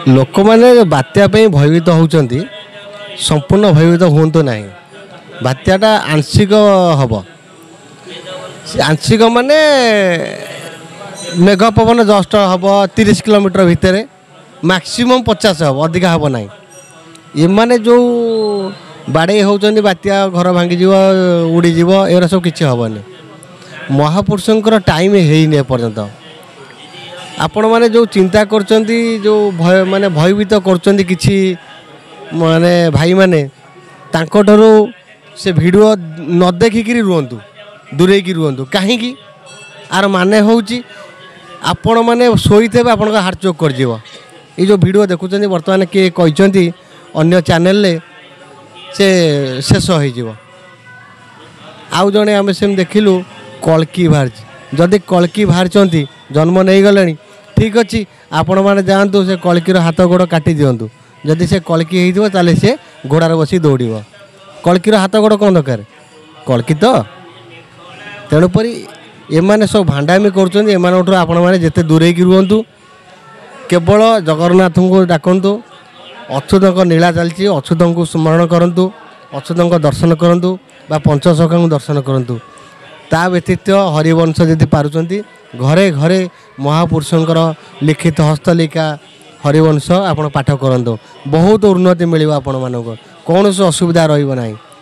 लोक मैंने बात्या भयभीत होती संपूर्ण भयभीत हूँ ना बात्याटा आंशिक हम आंशिक माने मेघ पवन जस्ट हम 30 किलोमीटर भितर मैक्सिमम 50 हम अधिका हम ना ये माने जो बाड़े होती बात्या घर भांगी उड़ीज एरा सब किसी हेनी महापुरुषंकर टाइम है पर्यंत आपण मैंने जो चिंता करचंती जो भय माने भयभीत करचंती किछि माने भाई माने तांको ठरो से वीडियो न देखिकी रुहतु दूरे की रुहतु कहीं आर माने होउची आपण माने शोईथे आपण हार्ट चोक कर जीव ये जो वीडियो देखुचंती वर्तमान के कहचंती अन्य चैनल ले से शेष हो जीव आउ जने आमे सेम देखिलु कल्की बाहर जदि कल्की बाहर जन्म नहीं गले ठीक अच्छी आपण मैंने जातु से कल्कीर हाथ गोड़ काटी दिंतु जदि से कल्की होता से घोड़ार बसी दौड़ कल्कीर हाथ गोड़ कौन दरकार कल्की तो तेणुपरी एमाने सब भांडामी कर आपण मैंने जिते दूरे रुहतु केवल जगन्नाथ को डाकतु अच्युत नीला चलती अच्युत को स्मरण करूँ अच्युत दर्शन करूँ बा पंचसखा को दर्शन करूँ ता व्यतीत हरिवंश जदि पारुचंती घरे घरे महापुरुषंकर लिखित हस्तलिखा हरिवंश आपण पाठ करंतु बहुत उन्नति मिलिबा आपण मानको कौन असुविधा रहिबो नाही।